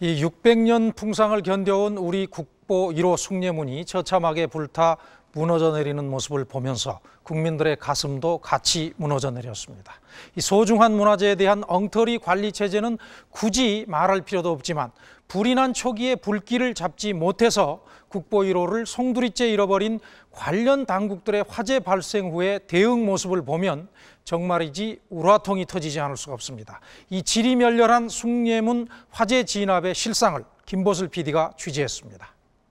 이 600년 풍상을 견뎌온 우리 국보 1호 숭례문이 처참하게 불타 무너져 내리는 모습을 보면서 국민들의 가슴도 같이 무너져 내렸습니다. 이 소중한 문화재에 대한 엉터리 관리 체제는 굳이 말할 필요도 없지만 불이 난 초기에 불길을 잡지 못해서 국보 1호를 송두리째 잃어버린 관련 당국들의 화재 발생 후의 대응 모습을 보면 정말이지 우라통이 터지지 않을 수가 없습니다. 이 지리멸렬한 숭례문 화재 진압의 실상을 김보슬 PD가 취재했습니다.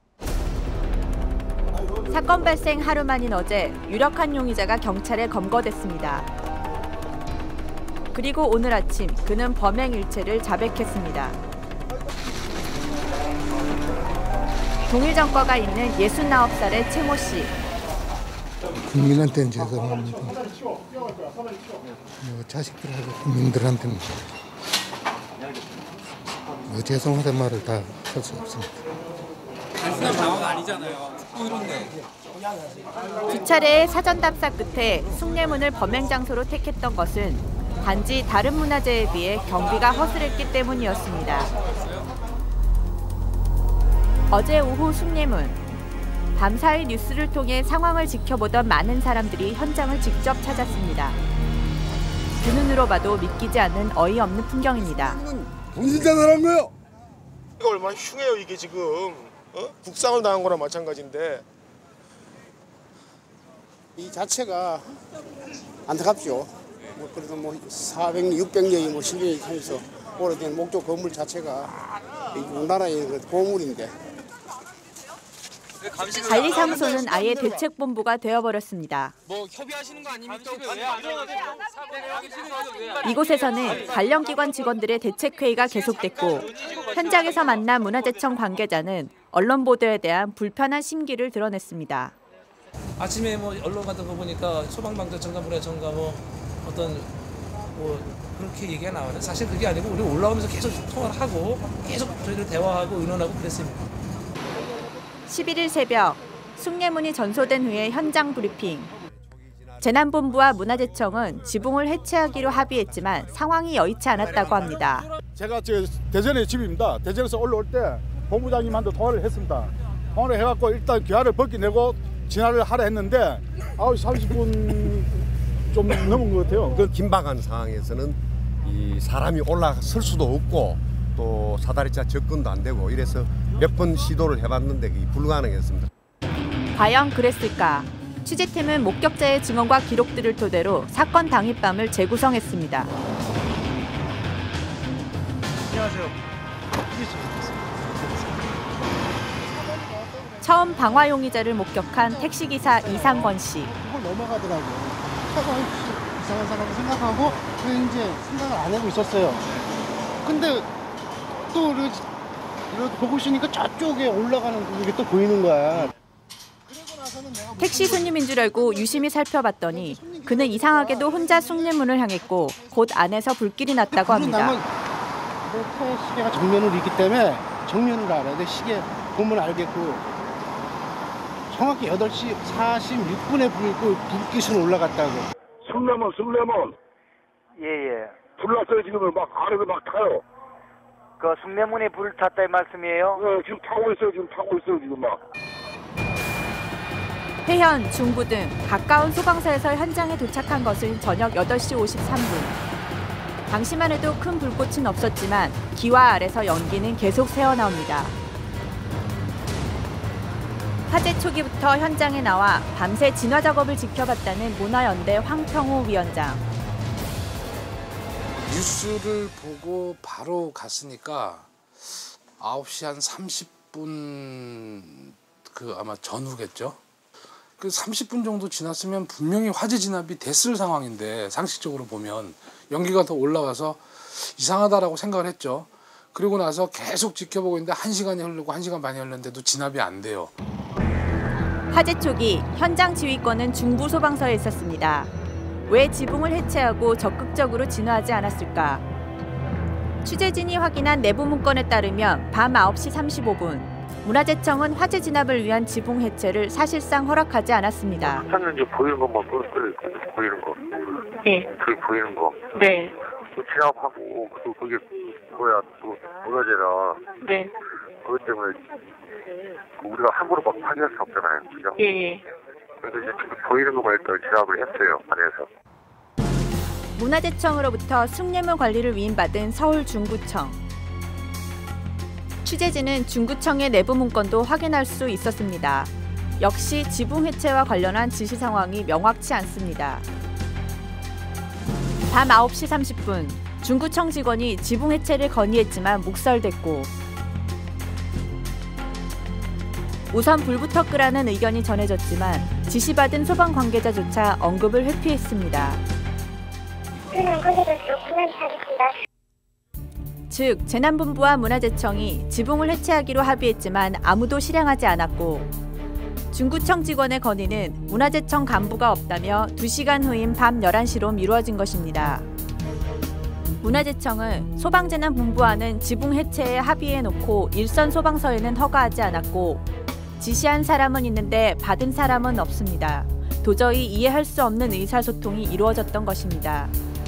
사건 발생 하루 만인 어제 유력한 용의자가 경찰에 검거됐습니다. 그리고 오늘 아침 그는 범행 일체를 자백했습니다. 동일 전과가 있는 69살의 최모 씨. 국민한테는 죄송합니다. 자식들하고 국민들한테는 죄송하다는 말을 다 할 수 없습니다. 단순한 방어가 아니잖아요. 이런데. 두 차례의 사전 답사 끝에 숭례문을 범행 장소로 택했던 것은 단지 다른 문화재에 비해 경비가 허술했기 때문이었습니다. 어제 오후 숭례문. 밤사이 뉴스를 통해 상황을 지켜보던 많은 사람들이 현장을 직접 찾았습니다. 그 눈으로 봐도 믿기지 않는 어이없는 풍경입니다. 본인 자살한 거요? 이거 얼마나 흉해요 이게 지금. 국상을 당한 거랑 마찬가지인데. 이 자체가 안타깝죠. 그래도 400년, 600년이 실력이 하면서 오래된 목조 건물 자체가 우리나라의 보물인데. 관리사무소는 아예 대책본부가 되어버렸습니다. 협의하시는 거 아닙니까? 이곳에서는 관련 기관 직원들의 대책회의가 계속됐고 현장에서 만난 문화재청 관계자는 언론 보도에 대한 불편한 심기를 드러냈습니다. 아침에 언론 같은 거 보니까 소방방재청과 문화청과 어떤 그렇게 얘기가 나와요. 사실 그게 아니고 우리 올라오면서 계속 통화를 하고 계속 저희들 대화하고 의논하고 그랬습니다. 11일 새벽 숭례문이 전소된 후에 현장 브리핑. 재난본부와 문화재청은 지붕을 해체하기로 합의했지만 상황이 여의치 않았다고 합니다. 제가 대전의 집입니다. 대전에서 올라올 때 본부장님한테 통화를 했습니다. 통화를 해갖고 일단 기아를 벗겨내고 진화를 하라 했는데 9시 30분 좀 넘은 것 같아요. 그 긴박한 상황에서는 이 사람이 올라설 수도 없고 또 사다리차 접근도 안 되고 이래서 몇 번 시도를 해봤는데 그게 불가능했습니다. 과연 그랬을까? 취재팀은 목격자의 증언과 기록들을 토대로 사건 당일밤을 재구성했습니다. 안녕하세요. 처음 방화 용의자를 목격한 택시기사 이상권 씨. 그걸 넘어가더라고요. 차가 이상한 사람을 생각하고 이제 생각을 안 하고 있었어요. 근데 또 이렇게 보고 있으니까 저쪽에 올라가는 게 또 보이는 거야. 택시 손님인 줄 알고 유심히 살펴봤더니 그는 이상하게도 혼자 숭례문을 향했고 곧 안에서 불길이 났다고 합니다. 내 차의 시계가 정면으로 있기 때문에 정면을 알아야 돼. 시계 보면 알겠고 정확히 8시 46분에 불빛은 올라갔다고. 숭례문. 예. 불났어요 지금 막 아래로 막 타요. 그 숭례문에 불을 탔다는 말씀이에요? 네, 지금 타고 있어요 지금 막. 회현, 중부 등 가까운 소방서에서 현장에 도착한 것은 저녁 8시 53분. 당시만 해도 큰 불꽃은 없었지만 기와 아래서 연기는 계속 새어나옵니다. 화재 초기부터 현장에 나와 밤새 진화 작업을 지켜봤다는 문화연대 황평우 위원장. 뉴스를 보고 바로 갔으니까 9시 한 30분 아마 전후겠죠. 그 30분 정도 지났으면 분명히 화재 진압이 됐을 상황인데 상식적으로 보면 연기가 더 올라와서 이상하다라고 생각을 했죠. 그리고 나서 계속 지켜보고 있는데 1시간이 흐르고 1시간 반이 흘렀는데도 진압이 안 돼요. 화재 초기 현장 지휘권은 중부 소방서에 있었습니다. 왜 지붕을 해체하고 적극적으로 진화하지 않았을까? 취재진이 확인한 내부 문건에 따르면 밤 9시 35분 문화재청은 화재 진압을 위한 지붕 해체를 사실상 허락하지 않았습니다. 탔는지 보이는 것만 보이는 거. 네. 그게 보이는 거. 네. 진압하고 그게 뭐야 또 문화재라. 네. 그것 때문에 우리가 함부로 막 파괴할 수 없잖아요, 그죠? 예. 그래서 이제 보이는 것만 일단 진압을 했어요, 안에서. 문화재청으로부터 숭례문 관리를 위임받은 서울 중구청. 취재진은 중구청의 내부 문건도 확인할 수 있었습니다. 역시 지붕 해체와 관련한 지시 상황이 명확치 않습니다. 밤 9시 30분 중구청 직원이 지붕 해체를 건의했지만 묵살됐고 우선 불부터 끄라는 의견이 전해졌지만 지시받은 소방 관계자조차 언급을 회피했습니다. 즉 재난본부와 문화재청이 지붕을 해체하기로 합의했지만 아무도 실행하지 않았고 중구청 직원의 건의는 문화재청 간부가 없다며 2시간 후인 밤 11시로 미뤄진 것입니다. 문화재청은 소방재난본부와는 지붕 해체에 합의해놓고 일선 소방서에는 허가하지 않았고 지시한 사람은 있는데 받은 사람은 없습니다. 도저히 이해할 수 없는 의사소통이 이루어졌던 것입니다.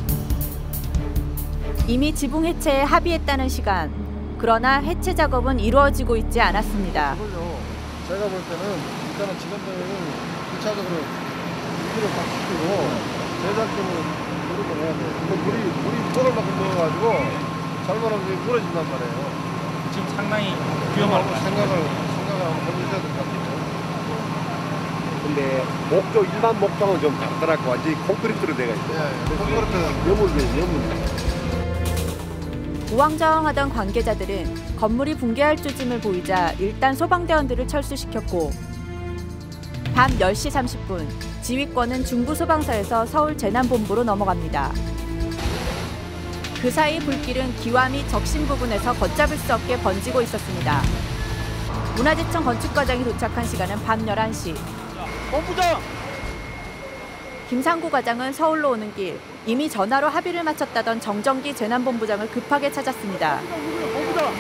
이미 지붕 해체에 합의했다는 시간, 그러나 해체 작업은 이루어지고 있지 않았습니다. 제가 볼 때는 일단은 직원들을 1차적으로 유지를 딱 시키고 제작점을 노력을 해야 돼요. 물이 뚫을 만큼 넣어가지고 잘못하면 이게 무너진단 말이에요. 지금 상당히 위험하고 생각을 한번 해주셔야 될 것 같아요. 근데 목조 일반 목조는 좀 다르더라고. 완전히 콘크리트로 되어 있어요. 콘크리트는 여물이에요. 우왕좌왕하던 관계자들은 건물이 붕괴할 조짐을 보이자 일단 소방대원들을 철수시켰고 밤 10시 30분 지휘권은 중부소방서에서 서울재난본부로 넘어갑니다. 그 사이 불길은 기와 및 적신 부분에서 걷잡을 수 없게 번지고 있었습니다. 문화재청 건축과장이 도착한 시간은 밤 11시. 본부장! 김상구 과장은 서울로 오는 길 이미 전화로 합의를 마쳤다던 정정기 재난본부장을 급하게 찾았습니다. 본부장!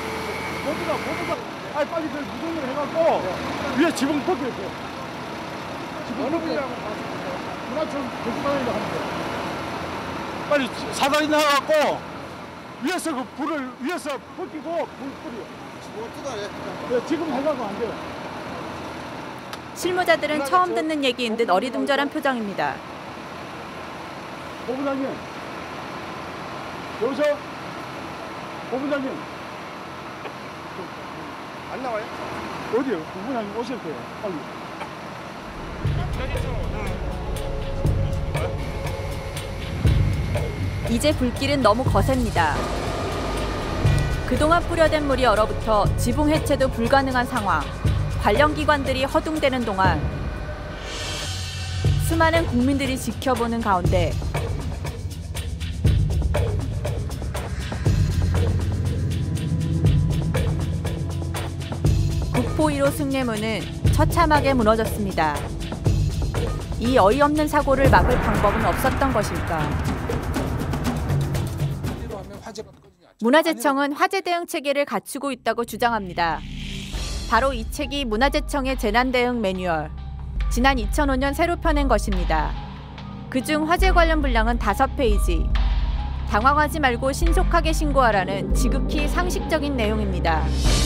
아니 빨리 그 무전기를 해갖고 위에 지붕 벗겨야 돼. 어느 분이라고 문화청 건축과장이라고 하면 돼. 빨리 사다리 나가갖고 위에서 그 불을 위에서 벗기고 불 뿌려. 네, 지금 해가고 안 돼요. 실무자들은 처음 듣는 얘기인 듯 어리둥절한 표정입니다. 본부장님, 여기서 본부장님 안 나와요? 어디요? 본부장님 오실 거예요. 빨리. 이제 불길은 너무 거셉니다. 그동안 뿌려댄 물이 얼어붙어 지붕 해체도 불가능한 상황. 관련 기관들이 허둥대는 동안 수많은 국민들이 지켜보는 가운데 국보 1호 숭례문은 처참하게 무너졌습니다. 이 어이없는 사고를 막을 방법은 없었던 것일까? 문화재청은 화재 대응 체계를 갖추고 있다고 주장합니다. 바로 이 책이 문화재청의 재난대응 매뉴얼. 지난 2005년 새로 펴낸 것입니다. 그중 화재 관련 분량은 5페이지. 당황하지 말고 신속하게 신고하라는 지극히 상식적인 내용입니다.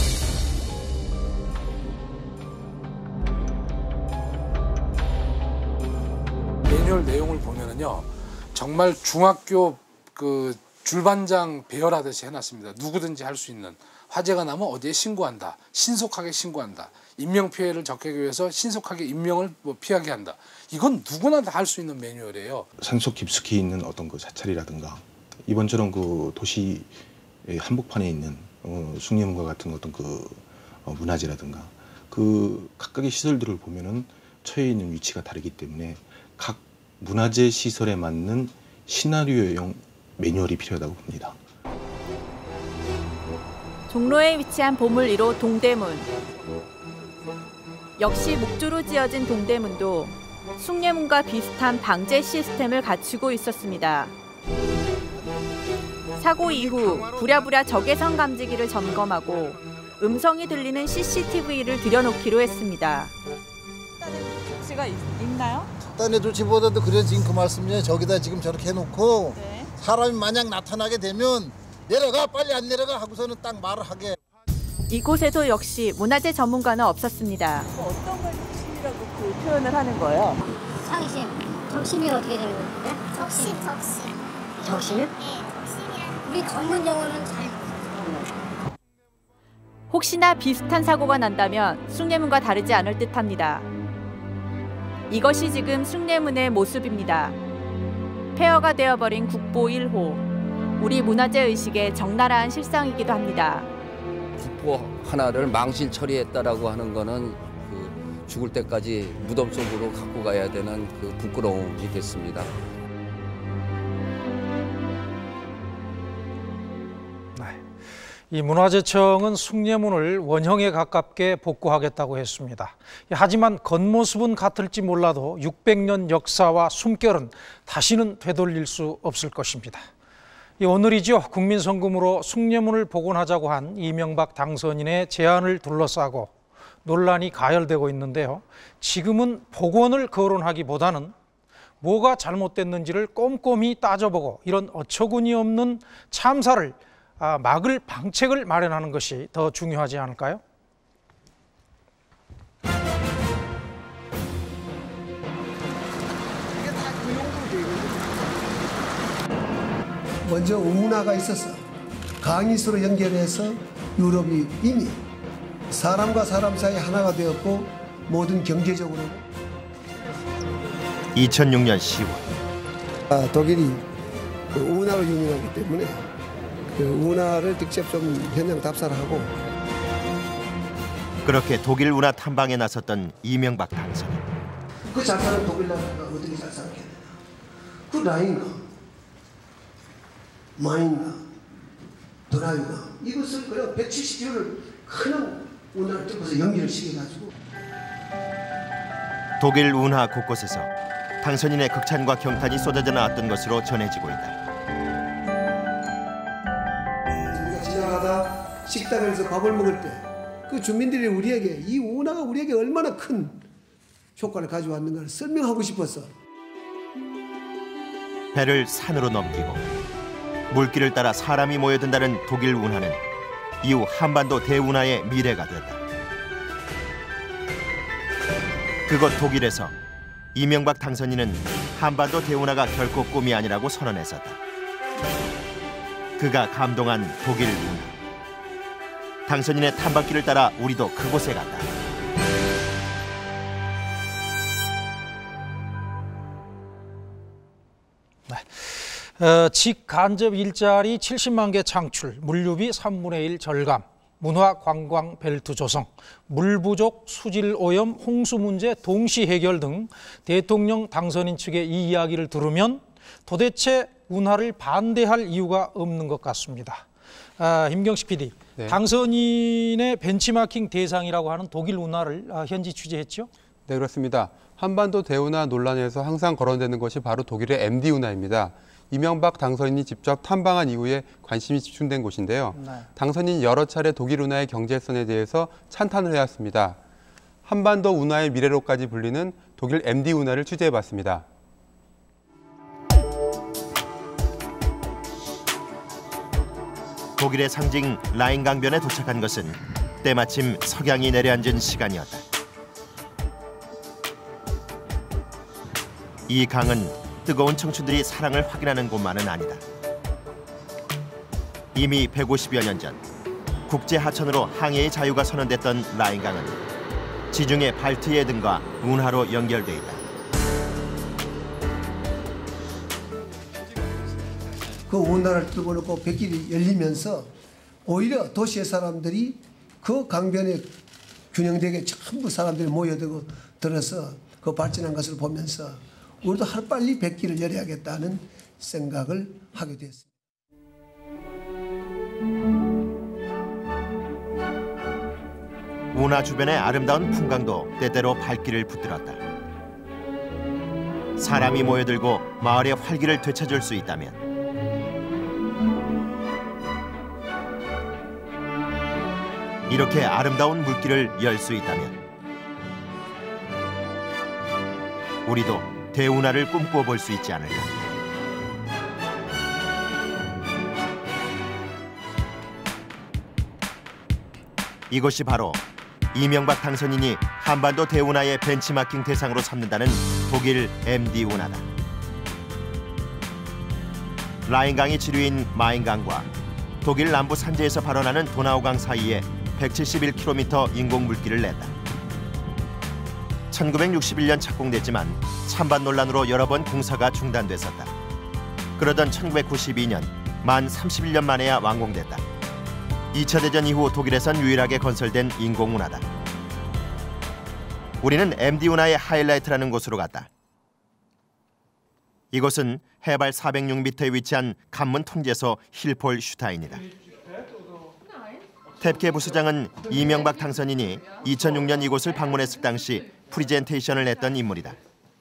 매뉴얼 내용을 보면은요, 정말 중학교 그 줄반장 배열하듯이 해놨습니다. 누구든지 할 수 있는. 화재가 나면 어디에 신고한다. 신속하게 신고한다. 인명피해를 적하기 위해서 신속하게 인명을 피하게 한다. 이건 누구나 다 할 수 있는 매뉴얼이에요. 산속 깊숙이 있는 어떤 그 사찰이라든가 이번처럼 그 도시 한복판에 있는 숭례문과 같은 어떤 그 문화재라든가 그 각각의 시설들을 보면은 처해 있는 위치가 다르기 때문에 각 문화재 시설에 맞는 시나리오형 매뉴얼이 필요하다고 봅니다. 종로에 위치한 보물 1호 동대문. 역시 목조로 지어진 동대문도 숭례문과 비슷한 방제 시스템을 갖추고 있었습니다. 사고 이후 부랴부랴 적외선 감지기를 점검하고 음성이 들리는 CCTV를 들여놓기로 했습니다. 조치가 있나요? 딴의 조치보다도 그래서 지금 그 말씀이에요. 저기다 지금 저렇게 해놓고 사람이 만약 나타나게 되면 내려가 빨리 안 내려가 하고서는 딱 말을 하게. 이곳에도 역시 문화재 전문가는 없었습니다. 어떤 걸 덕심이라고 그 표현을 하는 거예요? 상심. 덕심이 어떻게 되는 건데? 덕심. 덕심이요? 네, 덕심이라는 우리 전문 용어는 잘 모르겠어요. 혹시나 비슷한 사고가 난다면 숭례문과 다르지 않을 듯합니다. 이것이 지금 숭례문의 모습입니다. 폐허가 되어버린 국보 1호. 우리 문화재 의식의 적나라한 실상이기도 합니다. 국보 하나를 망실 처리했다라고 하는 거는 그 죽을 때까지 무덤 속으로 갖고 가야 되는 그 부끄러움이 됐습니다. 이 문화재청은 숭례문을 원형에 가깝게 복구하겠다고 했습니다. 하지만 겉모습은 같을지 몰라도 600년 역사와 숨결은 다시는 되돌릴 수 없을 것입니다. 오늘이죠. 국민성금으로 숭례문을 복원하자고 한 이명박 당선인의 제안을 둘러싸고 논란이 가열되고 있는데요. 지금은 복원을 거론하기보다는 뭐가 잘못됐는지를 꼼꼼히 따져보고 이런 어처구니 없는 참사를 막을 방책을 마련하는 것이 더 중요하지 않을까요? 먼저 운하가 있었어. 강이수로 연결해서 유럽이 이미 사람과 사람 사이 하나가 되었고 모든 경제적으로 2006년 10월 독일이 운하로 유명하기 때문에 그 운하를 직접 좀 현장 답사를 하고 그렇게 독일 운하 탐방에 나섰던 이명박 당선인. 그 작사는 독일 나라가 어떻게 작사하겠느냐. 그 라인과 마인과 드라이브가 이것을 그냥 170km를 큰 운하를 뜯어서 연결을 시켜가지고 독일 운하 곳곳에서 당선인의 극찬과 경탄이 쏟아져 나왔던 것으로 전해지고 있다. 우리가 지나가다 식당에서 밥을 먹을 때 그 주민들이 우리에게 이 운하가 우리에게 얼마나 큰 효과를 가져왔는가를 설명하고 싶었어. 배를 산으로 넘기고 물길을 따라 사람이 모여든다는 독일 운하는 이후 한반도 대운하의 미래가 됐다. 그곳 독일에서 이명박 당선인은 한반도 대운하가 결코 꿈이 아니라고 선언했었다. 그가 감동한 독일 운하. 당선인의 탐방길을 따라 우리도 그곳에 갔다. 직간접 일자리 70만 개 창출, 물류비 3분의 1 절감, 문화 관광 벨트 조성, 물 부족, 수질 오염, 홍수 문제 동시 해결 등 대통령 당선인 측의 이 이야기를 들으면 도대체 운하를 반대할 이유가 없는 것 같습니다. 임경식 PD, 네. 당선인의 벤치마킹 대상이라고 하는 독일 운하를 현지 취재했죠? 네, 그렇습니다. 한반도 대운하 논란에서 항상 거론되는 것이 바로 독일의 MD 운하입니다. 이명박 당선인이 직접 탐방한 이후에 관심이 집중된 곳인데요. 네. 당선인이 여러 차례 독일 운하의 경제성에 대해서 찬탄을 해왔습니다. 한반도 운하의 미래로까지 불리는 독일 MD 운하를 취재해봤습니다. 독일의 상징 라인 강변에 도착한 것은 때마침 석양이 내려앉은 시간이었다. 이 강은 뜨거운 청춘들이 사랑을 확인하는 곳만은 아니다. 이미 150여 년 전 국제 하천으로 항해의 자유가 선언됐던 라인강은 지중해 발트해 등과 운하로 연결돼 있다. 그 운하를 뚫고 놓고 뱃길이 열리면서 오히려 도시의 사람들이 그 강변에 균형되게 전부 사람들이 모여들어서 그 발전한 것을 보면서 우리도 하루빨리 뱃길을 열어야겠다는 생각을 하게 됐습니다. 운하 주변의 아름다운 풍광도 때때로 발길을 붙들었다. 사람이 모여들고 마을의 활기를 되찾을 수 있다면 이렇게 아름다운 물길을 열 수 있다면 우리도 대운하를 꿈꿔볼 수 있지 않을까. 이곳이 바로 이명박 당선인이 한반도 대운하의 벤치마킹 대상으로 삼는다는 독일 MD 운하다. 라인강이 지류인 마인강과 독일 남부 산지에서 발원하는 도나우강 사이에 171km 인공물길을 냈다. 1961년 착공됐지만 찬반 논란으로 여러 번 공사가 중단됐었다. 그러던 1992년 만 31년 만에야 완공됐다. 2차 대전 이후 독일에선 유일하게 건설된 인공운하다. 우리는 MD 운하의 하이라이트라는 곳으로 갔다. 이곳은 해발 406m에 위치한 관문 통제소 힐폴슈타인이다. 탭케 부수장은 이명박 당선인이 2006년 이곳을 방문했을 당시 프리젠테이션을 했던 인물이다.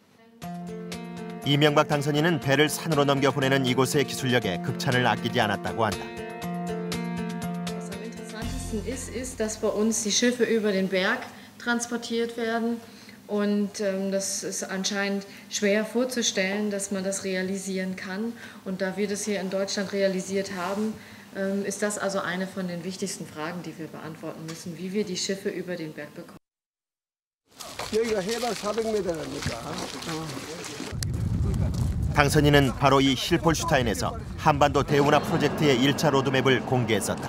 이명박 당선인은 배를 산으로 넘겨 보내는 이곳의 기술력에 극찬을 아끼지 않았다고 한다. ist, dass bei uns die Schiffe über den Berg transportiert werden und das ist anscheinend schwer vorzustellen, dass man das realisieren kann. Und da wir das hier in Deutschland realisiert haben, ist das also eine von den wichtigsten Fragen, die wir beantworten müssen, wie wir die Schiffe über den Berg bekommen. 여기가 해발 400m니까. 당선인은 바로 이 힐폴슈타인에서 한반도 대운하 프로젝트의 1차 로드맵을 공개했었다.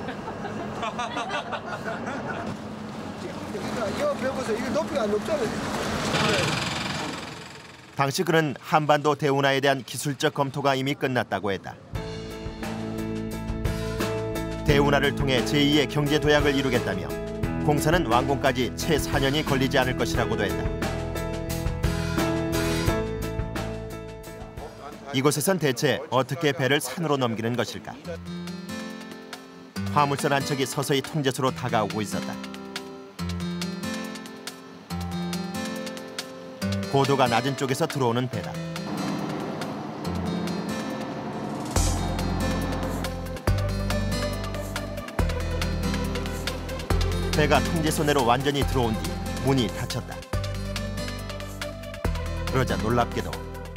이거 배워보세요. 이거 높이가 안 높잖아요. 당시 그는 한반도 대운하에 대한 기술적 검토가 이미 끝났다고 했다. 대운하를 통해 제2의 경제 도약을 이루겠다며 공사는 완공까지 채 4년이 걸리지 않을 것이라고도 했다. 이곳에선 대체 어떻게 배를 산으로 넘기는 것일까? 화물선 한 척이 서서히 통제소로 다가오고 있었다. 고도가 낮은 쪽에서 들어오는 배다. 배가 통제소 내로 완전히 들어온 뒤 문이 닫혔다. 그러자 놀랍게도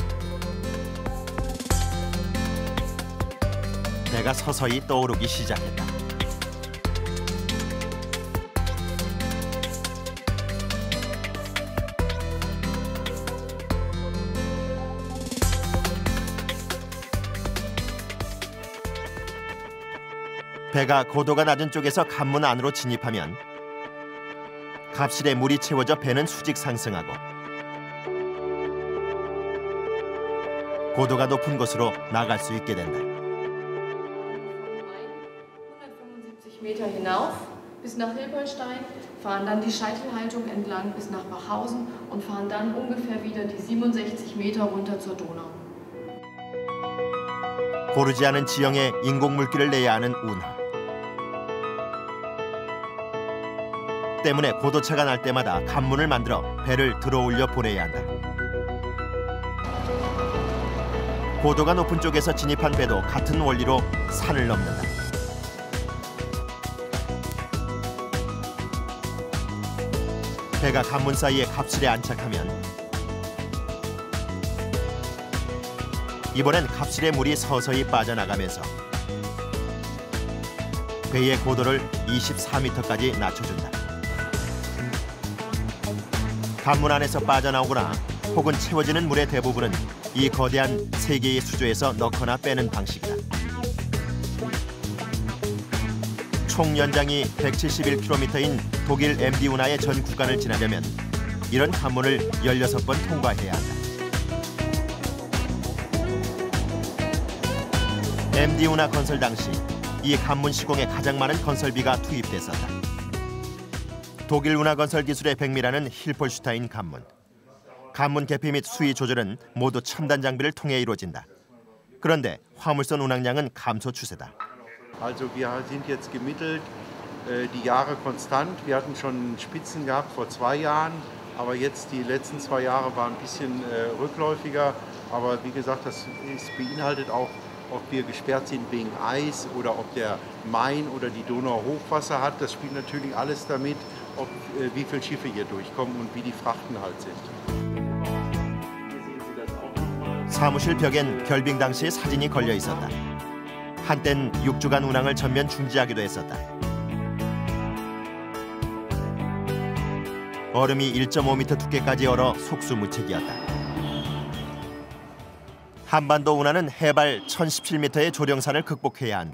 배가 서서히 떠오르기 시작했다. 배가 고도가 낮은 쪽에서 관문 안으로 진입하면 갑실에 물이 채워져 배는 수직 상승하고 고도가 높은 곳으로 나갈 수 있게 된다. 175 Meter hinauf bis nach Hilpolstein, fahren dann die Scheitelhaltung entlang bis nach Bachhausen und fahren dann ungefähr wieder die 67 Meter runter zur Donau. 고르지 않은 지형에 인공물길을 내야 하는 운하. 때문에 고도차가 날 때마다 관문을 만들어 배를 들어올려 보내야 한다. 고도가 높은 쪽에서 진입한 배도 같은 원리로 산을 넘는다. 배가 관문 사이에 갑실에 안착하면 이번엔 갑실의 물이 서서히 빠져나가면서 배의 고도를 24m까지 낮춰준다. 관문 안에서 빠져나오거나 혹은 채워지는 물의 대부분은 이 거대한 3개의 수조에서 넣거나 빼는 방식이다. 총 연장이 171km인 독일 MD 운하의 전 구간을 지나려면 이런 관문을 16번 통과해야 한다. MD 운하 건설 당시 이 관문 시공에 가장 많은 건설비가 투입됐었다. 독일 운하 건설 기술의 백미라는 힐폴슈타인 관문. 관문 개폐 및 수위 조절은 모두 첨단 장비를 통해 이루어진다. 그런데 화물선 운항량은 감소 추세다. Also wir sind jetzt gemittelt die Jahre konstant. Wir hatten schon Spitzen gehabt vor 2 Jahren, aber jetzt die letzten 2 Jahre waren ein bisschen rückläufiger. Aber wie gesagt, das beinhaltet auch, ob wir gesperrt sind wegen Eis oder ob der Main oder die Donau Hochwasser hat. Das spielt natürlich alles damit, wie viele Schiffe hier durchkommen und wie die Frachten halt sind. 사무실 벽엔 결빙 당시의 사진이 걸려 있었다. 한땐 6주간 운항을 전면 중지하기도 했었다. 얼음이 1.5m 두께까지 얼어 속수무책이었다. 한반도 운하는 해발 1017m의 조령산을 극복해야 한다.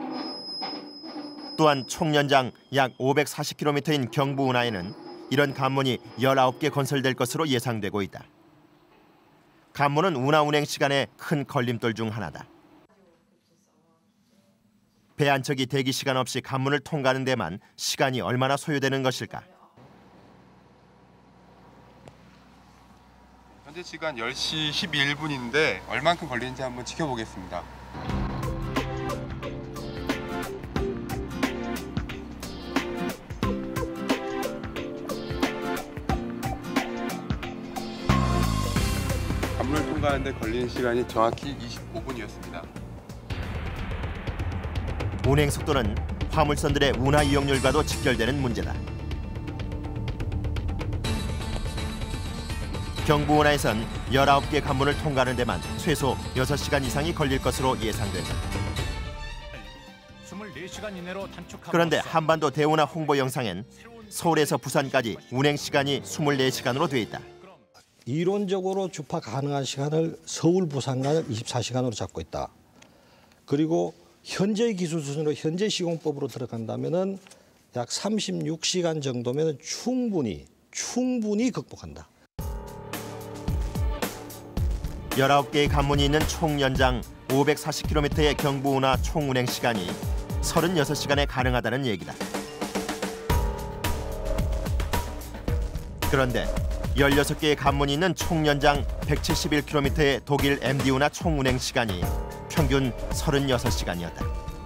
또한 총 연장 약 540km인 경부 운하에는 이런 관문이 19개 건설될 것으로 예상되고 있다. 관문은 운하 운행 시간에 큰 걸림돌 중 하나다. 배 한 척이 대기 시간 없이 관문을 통과하는 데만 시간이 얼마나 소요되는 것일까? 현재 시간 10시 12분인데 얼만큼 걸리는지 한번 지켜보겠습니다. 관문을 통과하는데 걸리는 시간이 정확히 25분이었습니다. 운행 속도는 화물선들의 운하 이용률과도 직결되는 문제다. 경부 운하에선 19개 관문을 통과하는 데만 최소 6시간 이상이 걸릴 것으로 예상된다. 그런데 한반도 대운하 홍보 영상엔 서울에서 부산까지 운행 시간이 24시간으로 돼 있다. 이론적으로 주파 가능한 시간을 서울 부산간을 24시간으로 잡고 있다. 그리고 현재 기술 수준으로 현재 시공법으로 들어간다면은 약 36시간 정도면 충분히 극복한다. 19개의 관문이 있는 총 연장 540km의 경부 운하 총 운행 시간이 36시간에 가능하다는 얘기다. 그런데 16개의 관문이 있는 총 연장 171km의 독일 MD 운하 총 운행 시간이 평균 36시간이었다.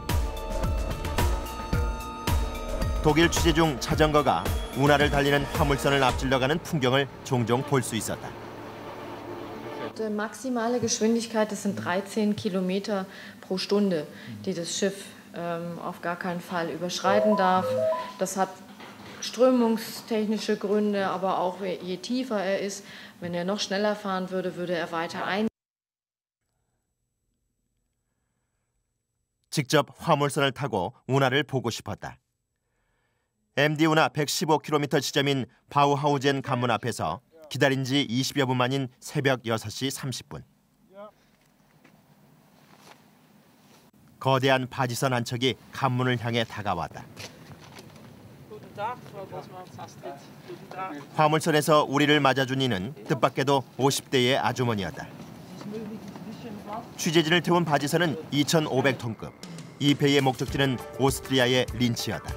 독일 취재 중 자전거가 운하를 달리는 화물선을 앞질러 가는 풍경을 종종 볼 수 있었다. Die maximale Geschwindigkeit, das sind 13 Kilometer pro Stunde, die das Schiff auf gar keinen Fall überschreiten darf. Das hat strömungstechnische Gründe, aber auch je tiefer er ist, wenn er noch schneller fahren würde, würde er weiter ein. 직접 화물선을 타고 운하를 보고 싶었다. MD 운하 115km 지점인 바우하우젠 관문 앞에서 기다린 지 20여 분 만인 새벽 6시 30분. 거대한 바지선 한 척이 관문을 향해 다가왔다. 화물선에서 우리를 맞아준 이는 뜻밖에도 50대의 아주머니였다. 취재진을 태운 바지선은 2,500톤급. 이 배의 목적지는 오스트리아의 린치였다.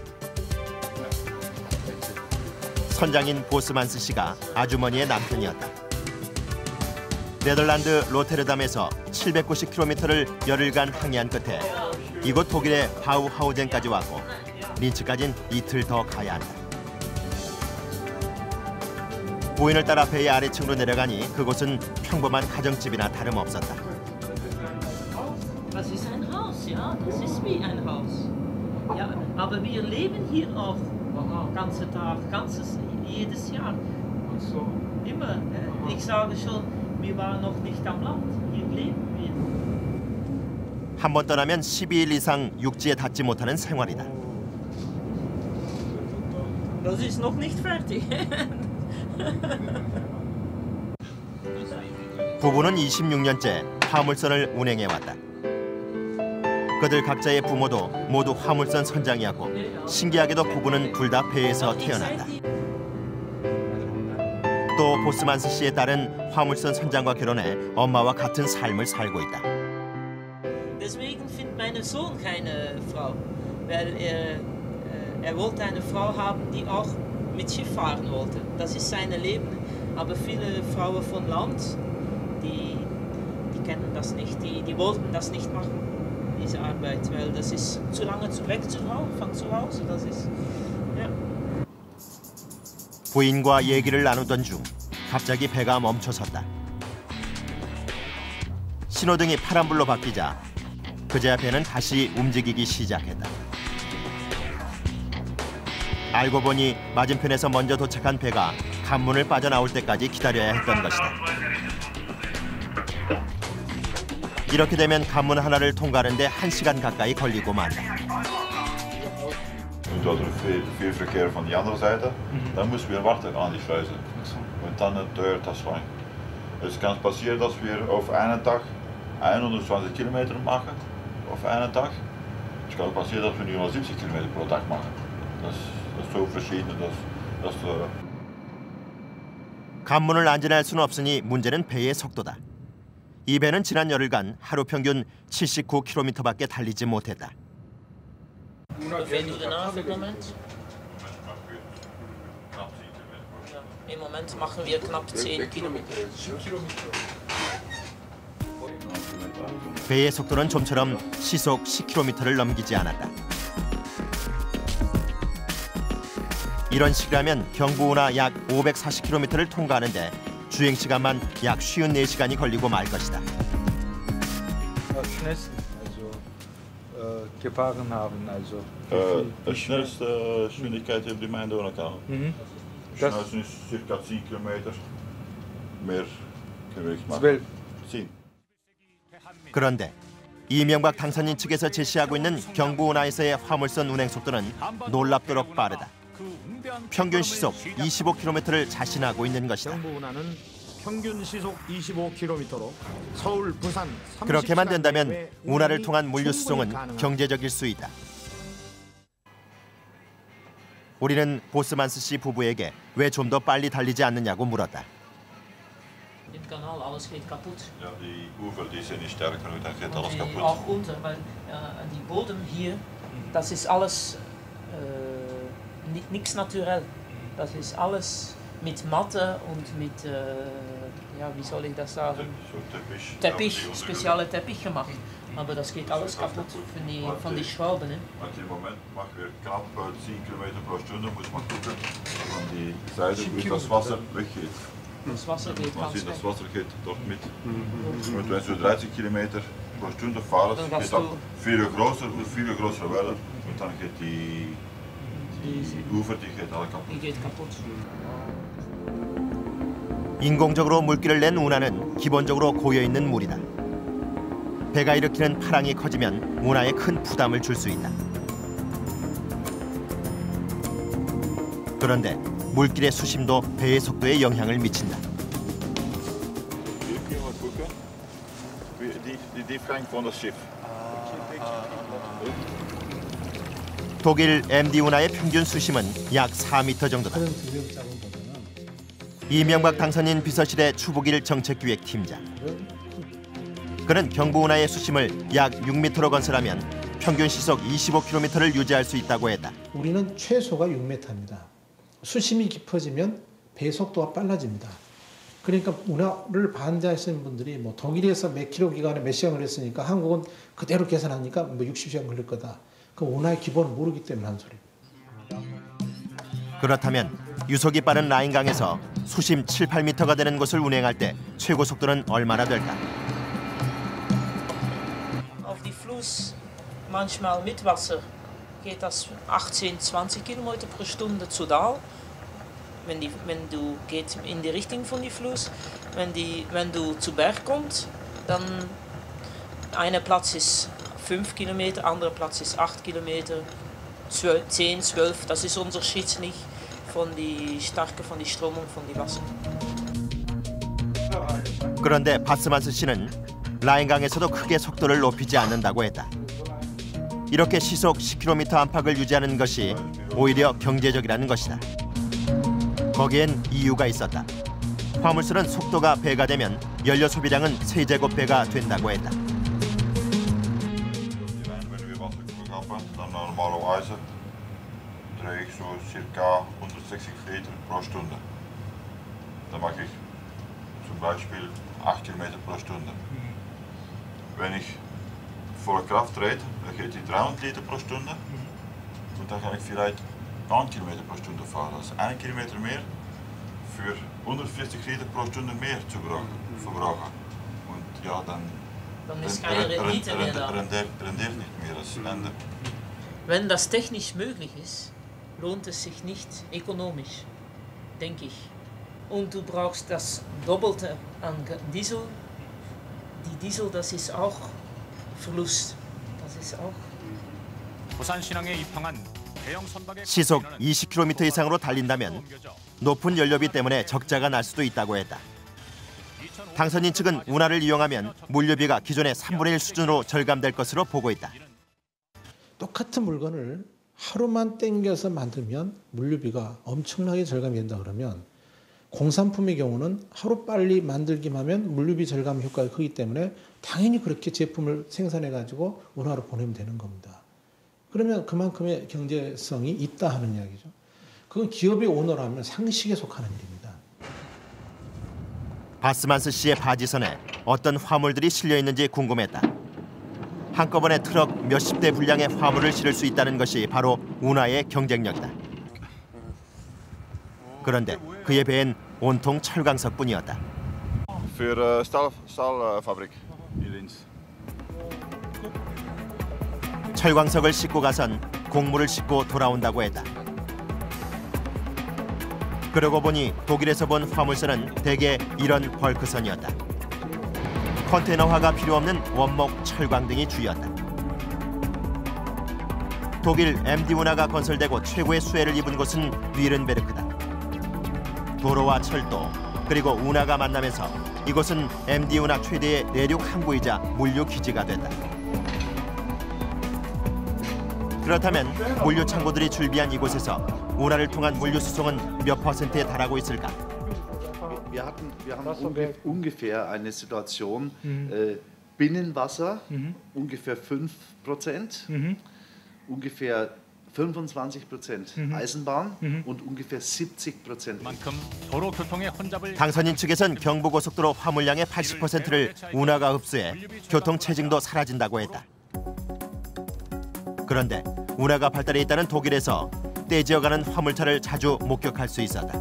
선장인 보스만스 씨가 아주머니의 남편이었다. 네덜란드 로테르담에서 790km를 열흘간 항해한 끝에 이곳 독일의 바우하우젠까지 왔고 린츠까진 이틀 더 가야 한다. 부인을 따라 배의 아래층으로 내려가니 그곳은 평범한 가정집이나 다름없었다. Das ist ein Haus, ja, das ist wie ein Haus. Ja, aber wir leben hier auch ganze Tag, jedes Jahr. Immer. Ich sage schon, wir waren noch nicht am Land. Hier leben wir. 한 번 떠나면 12일 이상 육지에 닿지 못하는 생활이다. Das ist noch nicht fertig. 부부는 26년째 화물선을 운행해왔다. 그들 각자의 부모도 모두 화물선 선장이었고 신기하게도 부부는 둘 다 배에서 태어났다. 또 보스만스 씨의 딸은 화물선 선장과 결혼해 엄마와 같은 삶을 살고 있다. Deswegen findet mein Sohn keine Frau, weil er wollte eine Frau haben, die auch mit Schiff fahren wollte. Das ist sein Leben. Aber viele Frauen von Land, die kennen das nicht, die wollten das nicht machen. Diese Arbeit, weil das ist zu lange weg von zu Hause. Das ist, ja. 부인과 얘기를 나누던 중 갑자기 배가 멈춰섰다. 신호등이 파란불로 바뀌자 그제야 배는 다시 움직이기 시작했다. 알고 보니 맞은편에서 먼저 도착한 배가 관문을 빠져나올 때까지 기다려야 했던 것이다. 이렇게 되면 관문 하나를 통과하는데 1시간 가까이 걸리고 만다. was er viel Verkehr von der anderen Seite, dann müssen wir warten an die Schleuse. Und dann dauert das lang. Es kann passieren, dass wir auf einen Tag 120 Kilometer machen, auf einen Tag. Es kann auch passieren, dass wir nur 70 Kilometer pro Tag machen. Das ist so verschieden. 관문을 안전할 수는 없으니 문제는 배의 속도다. 이 배는 지난 열흘간 haru 평균 79km밖에 달리지 못했다. Im Moment machen wir knapp 10 Kilometer. 배의 속도는 좀처럼 시속 10km를 넘기지 않았다. 이런 식이라면 경부운하 약 540km를 통과하는데 주행 시간만 약 54시간이 걸리고 말 것이다. Gefahren haben, also schnellste Geschwindigkeit auf die Main-Donau-Kanal. Schnellste ist circa 10 Kilometer. Mehr können wir nicht machen. 10. 그런데 이명박 당선인 측에서 제시하고 있는 경부운하에서의 화물선 운행 속도는 놀랍도록 빠르다. 평균 시속 25km를 자신하고 있는 것이다. 경부운하는 평균 시속 25km로 서울, 부산 30시간 그렇게만 된다면 운하를 통한 물류 수송은 경제적일 수 있다. 우리는 보스만스 씨 부부에게 왜 좀 더 빨리 달리지 않느냐고 물었다. Im Kanal alles geht kaputt. Ja, die Ufer die sind nicht stark genug, dann geht alles kaputt. Auch unter, weil die Boden hier, das ist alles nichts naturell. Das ist alles mit Matte und mit, ja, wie soll ich das sagen? Teppich, spezielle Teppich gemacht. Aber das geht alles kaputt von den Schwalben. Ne? Im Moment machen wir knapp 10 Kilometer pro Stunde, muss man gucken, von die Seite, wie das Wasser weggeht. Das Wasser geht ganz weg. Das Wasser geht dort mit. Und wenn wir 30 Kilometer pro Stunde fahren, geht auch viel größere Wellen und dann geht die Ufer, die geht alle kaputt. Die geht kaputt. 인공적으로 물길을 낸 운하는 기본적으로 고여있는 물이다. 배가 일으키는 파랑이 커지면 운하에 큰 부담을 줄 수 있다. 그런데 물길의 수심도 배의 속도에 영향을 미친다. 독일 MD 운하의 평균 수심은 약 4m 정도다. 이명박 당선인 비서실의 추복일 정책기획팀장. 그는 경부운하의 수심을 약 6m로 건설하면 평균 시속 25km를 유지할 수 있다고 했다. 우리는 최소가 6m입니다. 수심이 깊어지면 배 속도가 빨라집니다. 그러니까 운하를 반대하시는 분들이 뭐 독일에서 몇 킬로 기간에 몇 시간 걸렸으니까 한국은 그대로 계산하니까 뭐 60시간 걸릴 거다. 그 운하의 기본을 모르기 때문에 한 소리입니다. 그렇다면 유속이 빠른 라인강에서 수심 7, 8m가 되는 곳을 운행할 때 최고 속도는 얼마나 될까? Auf die Fluss manchmal mit Wasser geht das 18, 20 Kilometer pro Stunde zu Dal. Wenn du geht in die Richtung von die Fluss, wenn du zu Berg kommst, dann einer Platz ist 5 Kilometer, anderer Platz ist 8 Kilometer, 10, 12. Das ist unterschiedlich von die Stärke von die Strömung von die Wasser. 그런데 바스만스 씨는 라인강에서도 크게 속도를 높이지 않는다고 했다. 이렇게 시속 10km 안팎을 유지하는 것이 오히려 경제적이라는 것이다. 거기엔 이유가 있었다. 화물선은 속도가 배가 되면 연료 소비량은 3제곱배가 된다고 했다. Normalerweise drehe ich so circa 160 Liter pro Stunde. Dann mache ich zum Beispiel 8 Kilometer pro Stunde. Wenn ich volle Kraft drehe, dann geht die 300 Liter pro Stunde und dann kann ich vielleicht 9 Kilometer pro Stunde fahren. Das ist 1 Kilometer mehr für 140 Liter pro Stunde mehr zu verbrauchen. Und ja, dann ist keine Rendite mehr da. Rendiert nicht mehr das Ende. Wenn das technisch möglich ist, lohnt es sich nicht ökonomisch, denke ich. Und du brauchst das Doppelte an Diesel. Die Diesel, das ist auch Verlust. Das ist auch. 부산신항에 입항한 시속 20km 이상으로 달린다면 높은 연료비 때문에 적자가 날 수도 있다고 했다. 당선인 측은 운하를 이용하면 물류비가 기존의 3분의 1 수준으로 절감될 것으로 보고 있다. 똑같은 물건을 하루만 땡겨서 만들면 물류비가 엄청나게 절감이 된다 그러면 공산품의 경우는 하루 빨리 만들기만 하면 물류비 절감 효과가 크기 때문에 당연히 그렇게 제품을 생산해가지고 운하로 보내면 되는 겁니다. 그러면 그만큼의 경제성이 있다 하는 이야기죠. 그건 기업의 오너라면 상식에 속하는 일입니다. 바스만스 씨의 바지선에 어떤 화물들이 실려 있는지 궁금했다. 한꺼번에 트럭 몇십 대 분량의 화물을 실을 수 있다는 것이 바로 운하의 경쟁력이다. 그런데 그의 배엔 온통 철광석뿐이었다. Für Stahlfabrik in Linz. 철광석을 싣고 가선 곡물을 싣고 돌아온다고 했다. 그러고 보니 독일에서 본 화물선은 대개 이런 벌크선이었다. 컨테이너화가 필요 없는 원목, 철광 등이 주였다. 독일 MD 운하가 건설되고 최고의 수혜를 입은 곳은 뉘른베르크다. 도로와 철도 그리고 운하가 만나면서 이곳은 MD 운하 최대의 내륙 항구이자 물류 기지가 됐다. 그렇다면 물류 창고들이 출비한 이곳에서 운하를 통한 물류 수송은 몇 %에 달하고 있을까? Wir haben ungefähr eine Situation, Binnenwasser ungefähr 5%, ungefähr 25% Eisenbahn und ungefähr 70%. 당선인 측에선 경부고속도로 화물량의 80%를 운하가 흡수해 교통 체증도 사라진다고 했다. 그런데 운하가 발달해 있다는 독일에서 떼지어가는 화물차를 자주 목격할 수 있었다.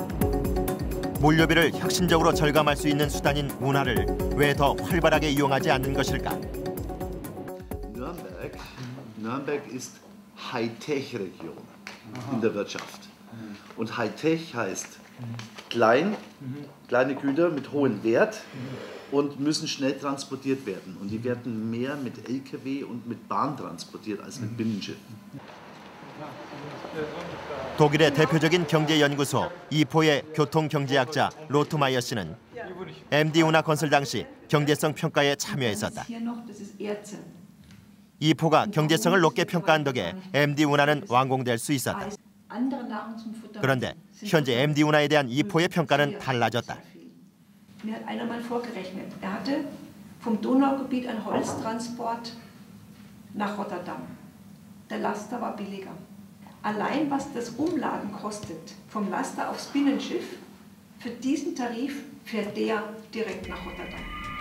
물류비를 혁신적으로 절감할 수 있는 수단인 운하를 왜 더 활발하게 이용하지 않는 것일까? Nürnberg ist Hightech-Region in der Wirtschaft. Und Hightech heißt kleine Güter mit hohem Wert und müssen schnell transportiert werden. Und die werden mehr mit LKW und mit Bahn transportiert als mit Binnenschiffen. 독일의 대표적인 경제연구소 이포의 교통경제학자 로트마이어 씨는 MD 운하 건설 당시 경제성 평가에 참여했었다. 이포가 경제성을 높게 평가한 덕에 MD 운하는 완공될 수 있었다. 그런데 현재 MD 운하에 대한 이포의 평가는 달라졌다. Mir hat einer mal vorgerechnet. Er hatte vom Donaugebiet einen Holztransport nach Rotterdam. Der Laster war billiger. Allein was das Umladen kostet, vom Laster aufs Binnenschiff, für diesen Tarif fährt der direkt nach Rotterdam.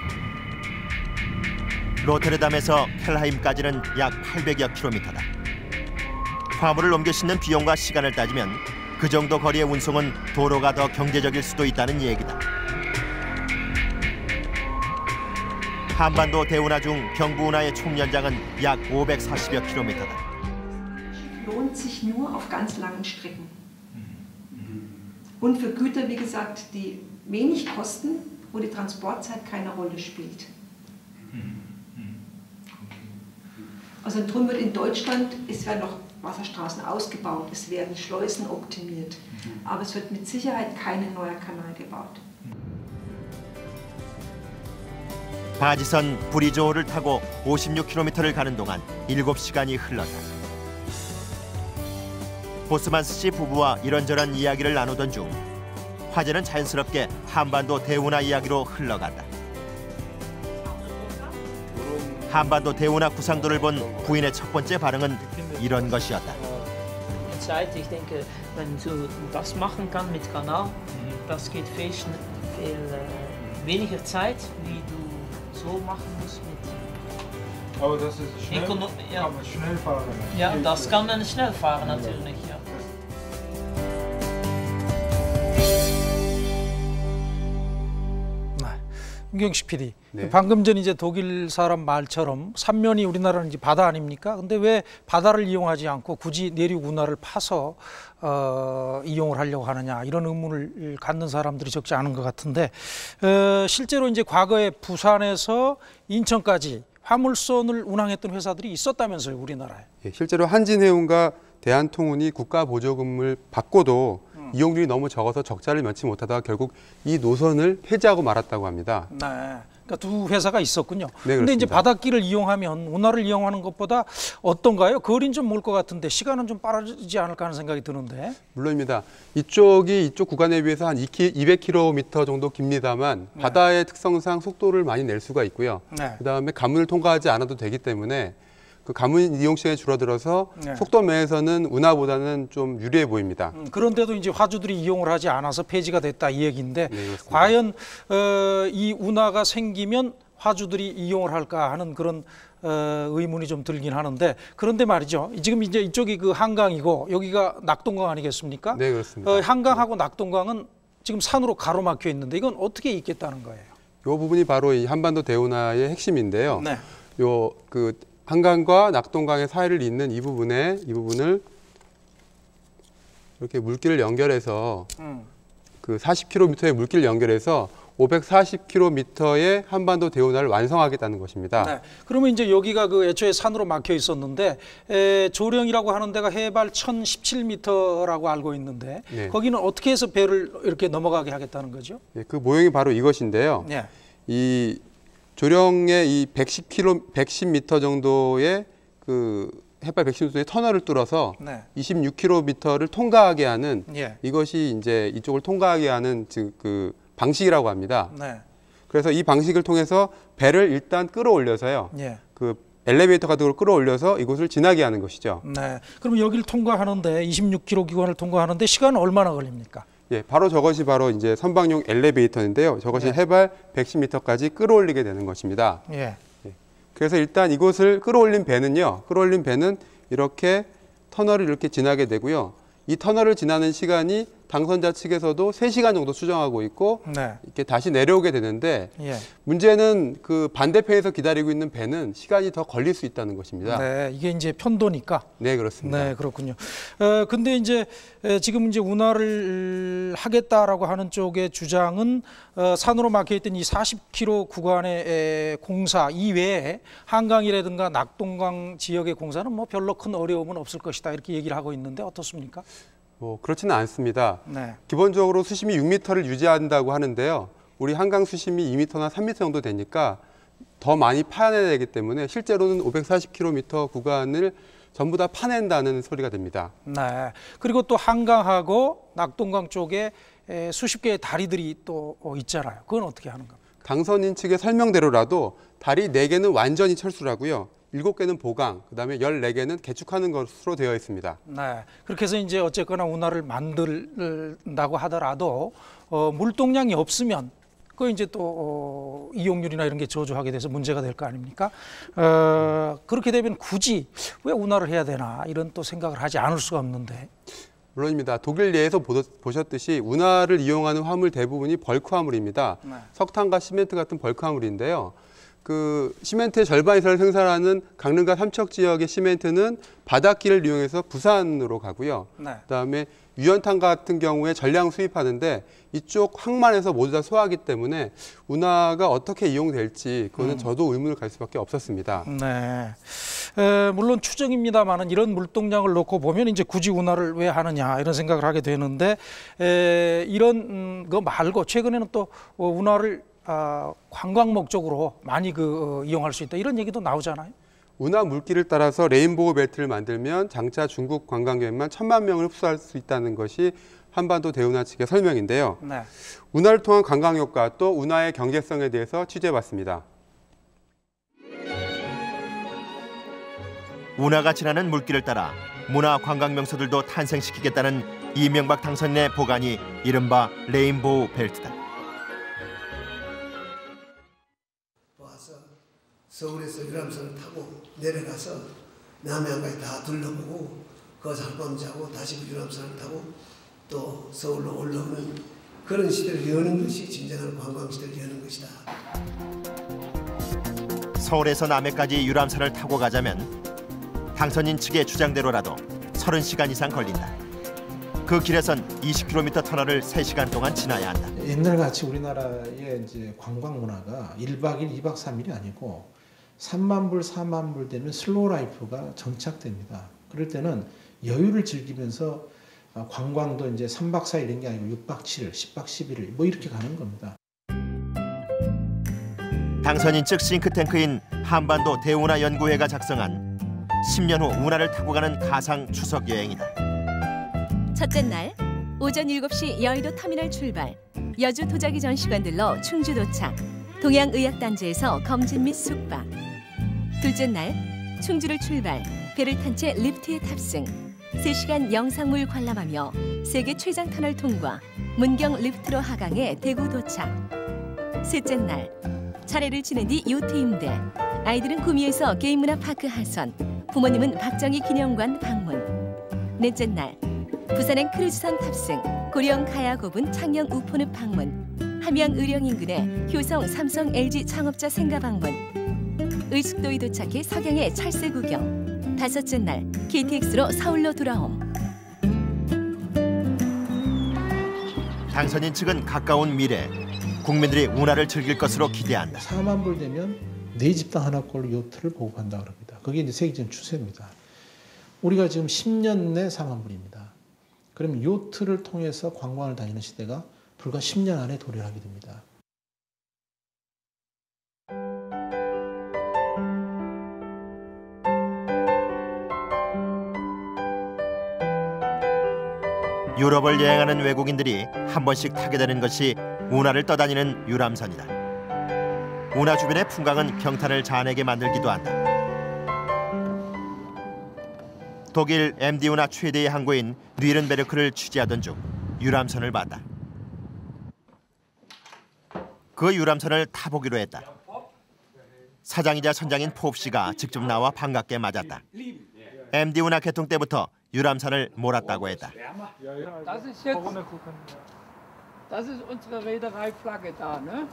로테르담에서 켈하임까지는 약 800여 킬로미터다. 화물을 옮겨 싣는 비용과 시간을 따지면 그 정도 거리의 운송은 도로가 더 경제적일 수도 있다는 얘기다. 한반도 대운하 중 경부운하의 총 연장은 약 540여 킬로미터다. Lohnt sich nur auf ganz langen Strecken. Und für Güter, wie gesagt, die wenig kosten, wo die Transportzeit keine Rolle spielt. Also drum wird in Deutschland, es werden noch Wasserstraßen ausgebaut, es werden Schleusen optimiert, aber es wird mit Sicherheit kein neuer Kanal gebaut. 바지선 브리조호를 타고 56km를 가는 동안 7시간이 흘렀다. 보스만스 씨 부부와 이런저런 이야기를 나누던 중 화제는 자연스럽게 한반도 대운하 이야기로 흘러간다. 한반도 대운하 구상도를 본 부인의 첫 번째 반응은 이런 것이었다. Zeit, ich denke, wenn du das machen kann mit Kanal, das geht viel weniger Zeit, wie du so machen musst mit. Aber das ist schnell, kann man schnell fahren. Ja, das kann man schnell fahren natürlich. Ja. 김경식 PD, 네. 방금 전 이제 독일 사람 말처럼 삼면이 우리나라는 이제 바다 아닙니까? 근데 왜 바다를 이용하지 않고 굳이 내륙 운하를 파서 이용을 하려고 하느냐 이런 의문을 갖는 사람들이 적지 않은 것 같은데 실제로 이제 과거에 부산에서 인천까지 화물선을 운항했던 회사들이 있었다면서요, 우리나라에? 예, 실제로 한진해운과 대한통운이 국가보조금을 받고도 이용률이 너무 적어서 적자를 면치 못하다가 결국 이 노선을 폐지하고 말았다고 합니다. 네. 그러니까 두 회사가 있었군요. 네, 그런데 이제 바닷길을 이용하면 운하를 이용하는 것보다 어떤가요? 거리는 좀 멀 것 같은데 시간은 좀 빠르지 않을까 하는 생각이 드는데. 물론입니다. 이쪽이 이쪽 구간에 비해서 한 200km 정도 깁니다만 네. 바다의 특성상 속도를 많이 낼 수가 있고요. 네. 그다음에 가문을 통과하지 않아도 되기 때문에 그 가문 이용 시간이 줄어들어서 네. 속도 면에서는 운하보다는 좀 유리해 보입니다. 그런데도 이제 화주들이 이용을 하지 않아서 폐지가 됐다 이 얘기인데 과연 이 운하가 생기면 화주들이 이용을 할까 하는 그런 의문이 좀 들긴 하는데 그런데 말이죠. 지금 이제 이쪽이 그 한강이고 여기가 낙동강 아니겠습니까? 네, 그렇습니다. 한강하고 낙동강은 지금 산으로 가로막혀 있는데 이건 어떻게 있겠다는 거예요? 이 부분이 바로 이 한반도 대운하의 핵심인데요. 네. 요 그 한강과 낙동강의 사이를 잇는 이 부분을 이렇게 물길을 연결해서 그 40km의 물길을 연결해서 540km의 한반도 대운하를 완성하겠다는 것입니다. 네. 그러면 이제 여기가 그 애초에 산으로 막혀 있었는데 조령이라고 하는 데가 해발 1017m라고 알고 있는데 네. 거기는 어떻게 해서 배를 이렇게 넘어가게 하겠다는 거죠? 네, 그 모형이 바로 이것인데요. 네. 이 조령의 이 110m 정도의 그 해발 110m의 터널을 뚫어서 네. 26km를 통과하게 하는 예. 이것이 이제 이쪽을 통과하게 하는 그 방식이라고 합니다. 네. 그래서 이 방식을 통해서 배를 일단 끌어올려서요. 예. 그 엘리베이터 같은 걸 끌어올려서 이곳을 지나게 하는 것이죠. 네. 그럼 여기를 통과하는데 26km 기관을 통과하는데 시간은 얼마나 걸립니까? 예, 바로 저것이 바로 이제 선박용 엘리베이터인데요. 저것이 예. 해발 110m까지 끌어올리게 되는 것입니다. 예. 그래서 일단 이곳을 끌어올린 배는 이렇게 터널을 이렇게 지나게 되고요. 이 터널을 지나는 시간이 당선자 측에서도 3시간 정도 추정하고 있고 네. 이렇게 다시 내려오게 되는데 예. 문제는 그 반대편에서 기다리고 있는 배는 시간이 더 걸릴 수 있다는 것입니다. 네, 이게 이제 편도니까. 네, 그렇습니다. 네, 그렇군요. 근데 이제 지금 이제 운하를 하겠다라고 하는 쪽의 주장은 산으로 막혀 있던 이 40km 구간의 공사 이외에 한강이라든가 낙동강 지역의 공사는 뭐 별로 큰 어려움은 없을 것이다 이렇게 얘기를 하고 있는데 어떻습니까? 그렇지는 않습니다. 네. 기본적으로 수심이 6m를 유지한다고 하는데요. 우리 한강 수심이 2m나 3m 정도 되니까 더 많이 파내야 되기 때문에 실제로는 540km 구간을 전부 다 파낸다는 소리가 됩니다. 네. 그리고 또 한강하고 낙동강 쪽에 수십 개의 다리들이 또 있잖아요. 그건 어떻게 하는 겁니까? 당선인 측의 설명대로라도 다리 4개는 완전히 철수라고요. 7개는 보강, 그다음에 14개는 개축하는 것으로 되어 있습니다. 네. 그렇게 해서 이제 어쨌거나 운하를 만든다고 하더라도 물동량이 없으면 그 이제 또 이용률이나 이런 게 저조하게 돼서 문제가 될 거 아닙니까? 그렇게 되면 굳이 왜 운하를 해야 되나 이런 또 생각을 하지 않을 수가 없는데. 물론입니다. 독일 예에서 보셨듯이 운하를 이용하는 화물 대부분이 벌크 화물입니다. 네. 석탄과 시멘트 같은 벌크 화물인데요. 그 시멘트의 절반 이상을 생산하는 강릉과 삼척 지역의 시멘트는 바닷길을 이용해서 부산으로 가고요. 네. 그다음에 유연탄 같은 경우에 전량 수입하는데 이쪽 항만에서 모두 다 소화하기 때문에 운하가 어떻게 이용될지 그거는 저도 의문을 갈 수밖에 없었습니다. 네. 물론 추정입니다만은 이런 물동량을 놓고 보면 이제 굳이 운하를 왜 하느냐 이런 생각을 하게 되는데 이런 거 말고 최근에는 또 운하를 관광 목적으로 많이 이용할 수 있다 이런 얘기도 나오잖아요. 운하 물길을 따라서 레인보우 벨트를 만들면 장차 중국 관광객만 1000만 명을 흡수할 수 있다는 것이 한반도 대운하 측의 설명인데요. 네. 운하를 통한 관광 효과 또 운하의 경제성에 대해서 취재해봤습니다. 운하가 지나는 물길을 따라 문화 관광 명소들도 탄생시키겠다는 이명박 당선인의 보관이 이른바 레인보우 벨트다. 서울에서 유람선을 타고 내려가서 남해안까지 다 둘러보고 거기서 하룻밤 자고 다시 유람선을 타고 또 서울로 올라오는 그런 시대를 여는 것이 진정한 관광시대를 여는 것이다. 서울에서 남해까지 유람선을 타고 가자면 당선인 측의 주장대로라도 30시간 이상 걸린다. 그 길에선 20km 터널을 3시간 동안 지나야 한다. 옛날같이 우리나라의 이제 관광 문화가 1박 2일, 2박 3일이 아니고 3만 불, 4만 불 되면 슬로우 라이프가 정착됩니다. 그럴 때는 여유를 즐기면서 관광도 이제 3박 4일 이런 게 아니고 6박 7일, 10박 11일 뭐 이렇게 가는 겁니다. 당선인 측 싱크탱크인 한반도 대운하 연구회가 작성한 10년 후 운하를 타고 가는 가상 추석 여행이다. 첫째 날 오전 7시 여의도 터미널 출발, 여주 도자기 전시관 들러 충주 도착, 동양의학단지에서 검진 및 숙박. 둘째 날 충주를 출발, 배를 탄 채 리프트에 탑승, 3시간 영상물 관람하며 세계 최장 터널 통과, 문경 리프트로 하강해 대구 도착. 셋째 날 차례를 지낸 뒤 요트 임대, 아이들은 구미에서 게임문화파크 하선, 부모님은 박정희 기념관 방문. 넷째 날 부산행 크루즈선 탑승, 고령 가야고분 창녕 우포늪 방문, 함양 의령 인근의 효성 삼성 LG 창업자 생가 방문. 의숙도에 도착해 석양의 철새 구경. 다섯째 날 KTX로 서울로 돌아옴. 당선인 측은 가까운 미래 국민들이 운하를 즐길 것으로 기대한다. 4만 불 되면 4집당 하나꼴로 요트를 보급한다 그럽니다. 그게 이제 세계적인 추세입니다. 우리가 지금 10년 내 4만 불입니다. 그럼 요트를 통해서 관광을 다니는 시대가 불과 10년 안에 도래하게 됩니다. 유럽을 여행하는 외국인들이 한 번씩 타게 되는 것이 운하를 떠다니는 유람선이다. 운하 주변의 풍광은 경탄을 자아내게 만들기도 한다. 독일 MD 운하 최대의 항구인 뉘른베르크를 취재하던 중 유람선을 봤다. 그 유람선을 타보기로 했다. 사장이자 선장인 포프 씨가 직접 나와 반갑게 맞았다. MD 운하 개통 때부터 유람선을 몰았다고 했다. Das ist unsere Reederei-Flagge da, ne?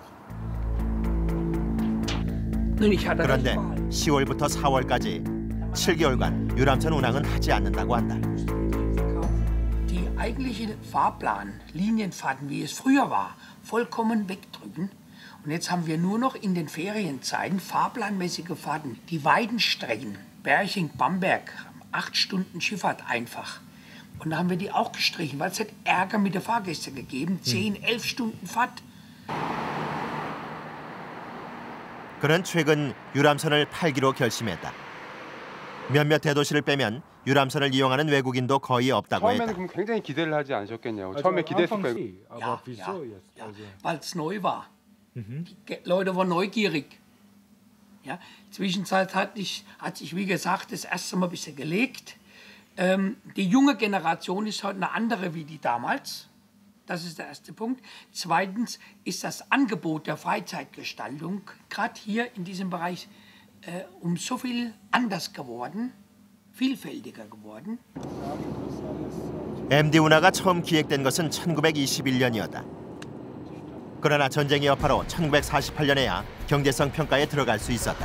그런데 10월부터 4월까지 7개월간 유람선 운항은 하지 않는다고 한다. Die eigentliche Fahrplan, Linienfahrten, wie es früher war, vollkommen wegdrücken. Und jetzt haben wir nur noch in den Ferienzeiten fahrplanmäßige Fahrten. Die Weidenstrecken, Berching, Bamberg, 8 Stunden Schifffahrt einfach. Und da haben wir die auch gestrichen, weil es hat Ärger mit der Fahrgäste gegeben. 10, 11 Stunden Fahrt. 그는 최근 유람선을 팔기로 결심했다. 몇몇 대도시를 빼면 유람선을 이용하는 외국인도 거의 없다고 했다. 처음에는 그럼 굉장히 기대를 하지 않으셨겠냐고. 처음에 기대했을 거예요. Ja, weil es neu war. Die Leute waren neugierig. Ja, Zwischenzeit hat sich, wie gesagt, das erste Mal ein bisschen gelegt. Die junge Generation ist heute eine andere wie die damals. Das ist der erste Punkt. Zweitens ist das Angebot der Freizeitgestaltung gerade hier in diesem Bereich so viel anders geworden, vielfältiger geworden. MD 운하가 처음 기획된 것은 1921년이었다. 그러나 전쟁의 여파로 1948년에야 경제성 평가에 들어갈 수 있었다.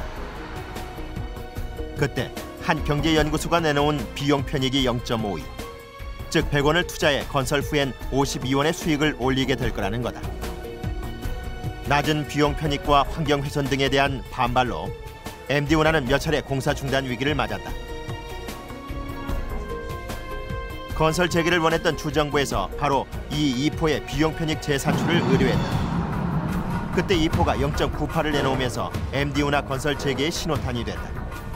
그때 한 경제연구소가 내놓은 비용 편익이 0.52, 즉 100원을 투자해 건설 후엔 52원의 수익을 올리게 될 거라는 거다. 낮은 비용 편익과 환경 훼손 등에 대한 반발로 MD 운하는 몇 차례 공사 중단 위기를 맞았다. 건설 재개를 원했던 주정부에서 바로 이 2포의 비용 편익 재산출을 의뢰했다. 그때 2포가 0.98을 내놓으면서 MD 운하 건설 재개의 신호탄이 됐다.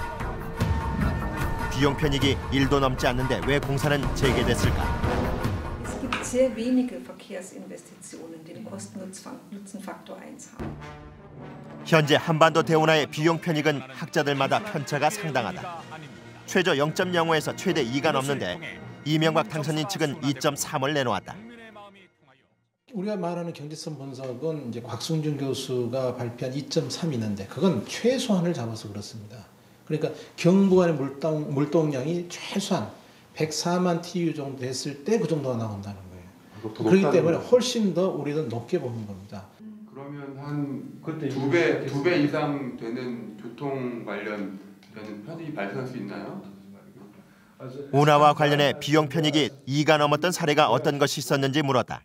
비용 편익이 1도 넘지 않는데 왜 공사는 재개됐을까? Es gibt sehr wenige Verkehrsinvestitionen, die den Kosten-Nutzen-Faktor 1 haben. 현재 한반도 대운하의 비용 편익은 학자들마다 편차가 상당하다. 최저 0.05에서 최대 2가 넘는데 이명박 당선인 측은 2.3을 내놓았다. 우리가 말하는 경제성 분석은 이제 곽승준 교수가 발표한 2.3이 있는데 그건 최소한을 잡아서 그렇습니다. 그러니까 경부간의 물동량이 최소한 104만 TU 정도 됐을 때 그 정도가 나온다는 거예요. 그렇기 때문에 훨씬 더 우리는 높게 보는 겁니다. 그러면 한 두 배 이상 되는 교통 관련된 편익이 발생할 수 있나요? 운하와 관련해 비용 편익이 2가 넘었던 사례가 어떤 것이 있었는지 물었다.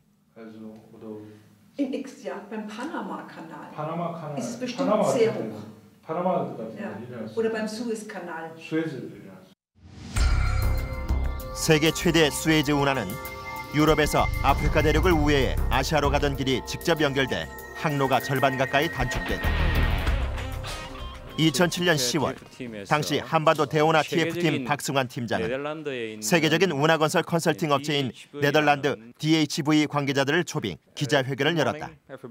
Beim Panama-Kanal ist es bestimmt sehr hoch. Ja. Oder beim Suezkanal. 세계 최대 수에즈 운하는 유럽에서 아프리카 대륙을 우회해 아시아로 가던 길이 직접 연결돼 항로가 절반 가까이 단축됐다. 2007년 10월 당시 한반도 대운하 TF팀 박승환 팀장은 세계적인 운하건설 컨설팅 업체인 네덜란드 DHV 관계자들을 초빙 기자회견을 열었다.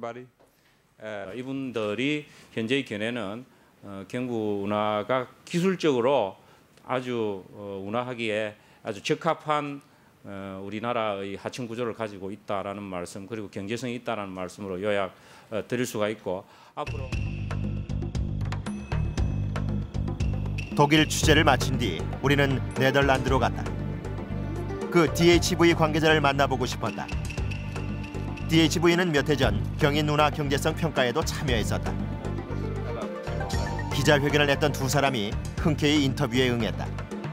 이분들이 현재의 견해는 경부 운하가 기술적으로 아주 운하하기에 아주 적합한 우리나라의 하층 구조를 가지고 있다라는 말씀, 그리고 경제성이 있다라는 말씀으로 요약 드릴 수가 있고, 앞으로 독일 취재를 마친 뒤 우리는 네덜란드로 갔다. 그 DHV 관계자를 만나보고 싶었다. DHV는 몇 해 전 경인 운하 경제성 평가에도 참여했었다. 기자회견을 했던 두 사람이 흔쾌히 인터뷰에 응했다.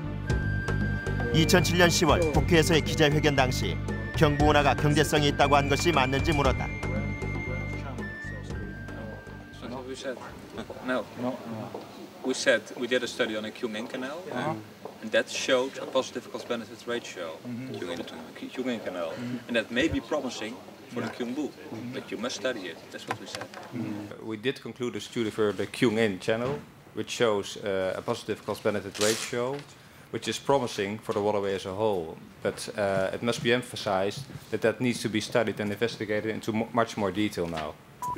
2007년 10월 국회에서의 기자회견 당시 경부 운하가 경제성이 있다고 한 것이 맞는지 물었다. We said we did a study on a Kyungin Canal, and that showed a positive cost-benefit ratio, Kyungin Canal, and that may be promising for the Kyungbu, but you must study it. That's what we said. We did conclude a study for the Kyungin Channel, which shows a positive cost-benefit ratio, which is promising for the waterway as a whole. But it must be emphasized that that needs to be studied and investigated into much more detail now.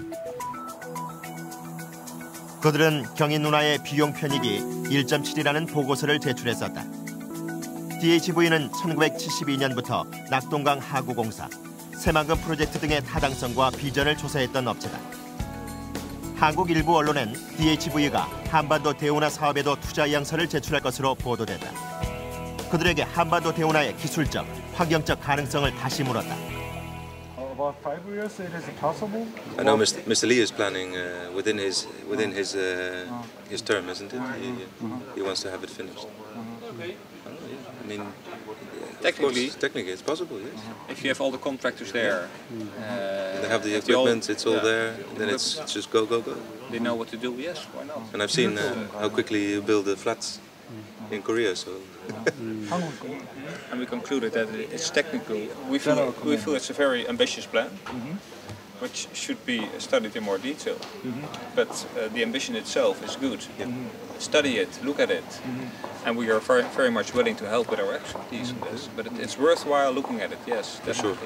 그들은 경인 운하의 비용 편익이 1.7이라는 보고서를 제출했었다. DHV는 1972년부터 낙동강 하구공사, 새만금 프로젝트 등의 타당성과 비전을 조사했던 업체다. 한국 일부 언론엔 DHV가 한반도 대운하 사업에도 투자 의향서를 제출할 것으로 보도됐다. 그들에게 한반도 대운하의 기술적, 환경적 가능성을 다시 물었다. About 5 years, it is possible. I know Mr. Lee is planning within his term, isn't it? He wants to have it finished. I mean, technically it's possible. Yes. If you have all the contractors there, they have the equipment. It's all there. Then it's just go. They know what to do. Yes, why not? And I've seen how quickly you build the flats in Korea. So. And we concluded that it's technical. We feel it's a very ambitious plan, which should be studied in more detail. But the ambition itself is good. Study it, look at it, and we are very much willing to help with our expertise on this. But it's worthwhile looking at it. Yes, definitely.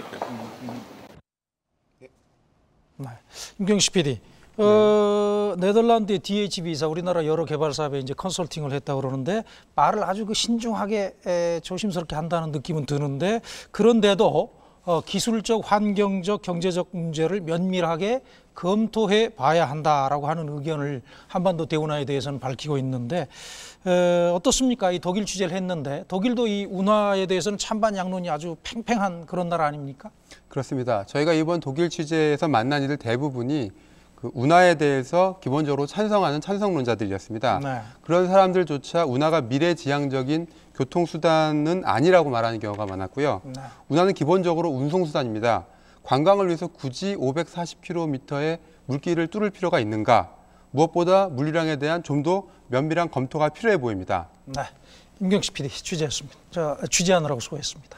임경식 PD. 네덜란드의 DHV사 우리나라 여러 개발 사업에 이제 컨설팅을 했다고 그러는데 말을 아주 신중하게 조심스럽게 한다는 느낌은 드는데, 그런데도 기술적, 환경적, 경제적 문제를 면밀하게 검토해 봐야 한다라고 하는 의견을 한반도 대운하에 대해서는 밝히고 있는데, 어떻습니까? 이 독일 취재를 했는데 독일도 이 운하에 대해서는 찬반 양론이 아주 팽팽한 그런 나라 아닙니까? 그렇습니다. 저희가 이번 독일 취재에서 만난 이들 대부분이 그 운하에 대해서 기본적으로 찬성하는 찬성론자들이었습니다. 네. 그런 사람들조차 운하가 미래지향적인 교통수단은 아니라고 말하는 경우가 많았고요. 네. 운하는 기본적으로 운송수단입니다. 관광을 위해서 굳이 540km의 물길을 뚫을 필요가 있는가? 무엇보다 물류량에 대한 좀 더 면밀한 검토가 필요해 보입니다. 네, 임경식 PD 취재했습니다. 취재하느라고 수고했습니다.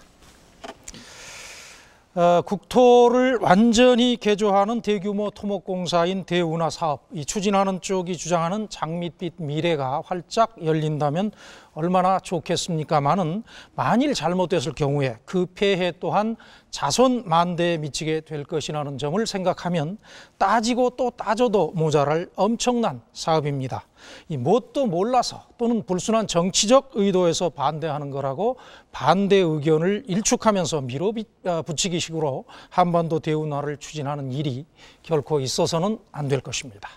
국토를 완전히 개조하는 대규모 토목공사인 대운하 사업, 이 추진하는 쪽이 주장하는 장밋빛 미래가 활짝 열린다면 얼마나 좋겠습니까마는 만일 잘못됐을 경우에 그 폐해 또한 자손 만대에 미치게 될 것이라는 점을 생각하면 따지고 또 따져도 모자랄 엄청난 사업입니다. 이 뭣도 몰라서 또는 불순한 정치적 의도에서 반대하는 거라고 반대 의견을 일축하면서 밀어붙이기식으로 한반도 대운하를 추진하는 일이 결코 있어서는 안 될 것입니다.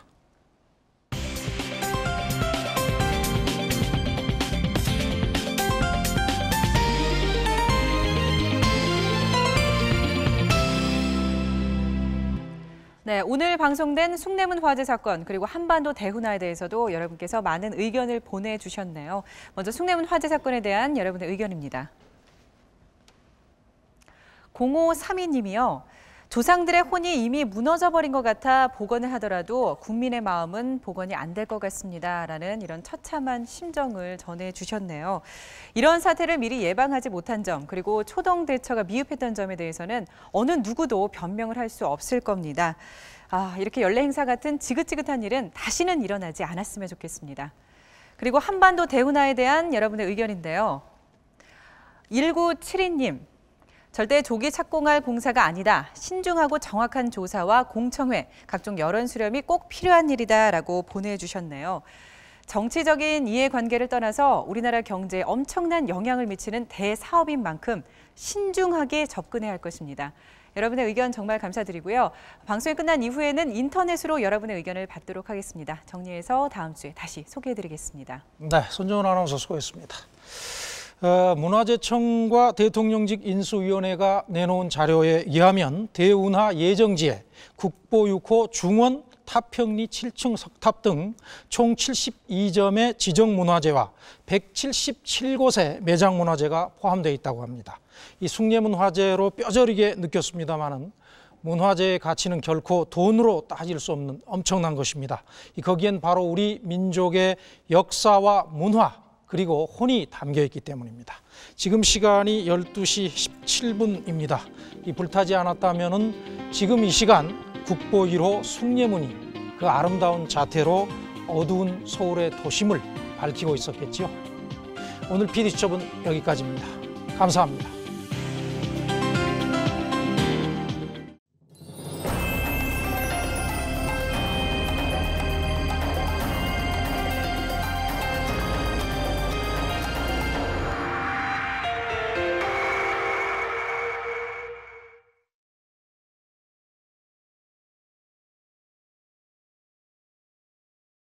네, 오늘 방송된 숭례문 화재 사건 그리고 한반도 대운하에 대해서도 여러분께서 많은 의견을 보내주셨네요. 먼저 숭례문 화재 사건에 대한 여러분의 의견입니다. 0532님이요. 조상들의 혼이 이미 무너져버린 것 같아 복원을 하더라도 국민의 마음은 복원이 안 될 것 같습니다. 라는 이런 처참한 심정을 전해주셨네요. 이런 사태를 미리 예방하지 못한 점, 그리고 초동 대처가 미흡했던 점에 대해서는 어느 누구도 변명을 할 수 없을 겁니다. 이렇게 연례 행사 같은 지긋지긋한 일은 다시는 일어나지 않았으면 좋겠습니다. 그리고 한반도 대운하에 대한 여러분의 의견인데요. 1972님. 절대 조기 착공할 공사가 아니다. 신중하고 정확한 조사와 공청회, 각종 여론 수렴이 꼭 필요한 일이다라고 보내주셨네요. 정치적인 이해관계를 떠나서 우리나라 경제에 엄청난 영향을 미치는 대사업인 만큼 신중하게 접근해야 할 것입니다. 여러분의 의견 정말 감사드리고요. 방송이 끝난 이후에는 인터넷으로 여러분의 의견을 받도록 하겠습니다. 정리해서 다음 주에 다시 소개해드리겠습니다. 네, 손정은 아나운서 수고했습니다. 문화재청과 대통령직 인수위원회가 내놓은 자료에 의하면 대운하 예정지에 국보 6호 중원 타평리 7층 석탑 등 총 72점의 지정문화재와 177곳의 매장문화재가 포함되어 있다고 합니다. 이 숭례문 화재로 뼈저리게 느꼈습니다마는 문화재의 가치는 결코 돈으로 따질 수 없는 엄청난 것입니다. 거기엔 바로 우리 민족의 역사와 문화, 그리고 혼이 담겨 있기 때문입니다. 지금 시간이 12시 17분입니다. 이 불타지 않았다면은 지금 이 시간 국보 1호 숭례문이 그 아름다운 자태로 어두운 서울의 도심을 밝히고 있었겠죠. 오늘 PD수첩은 여기까지입니다. 감사합니다.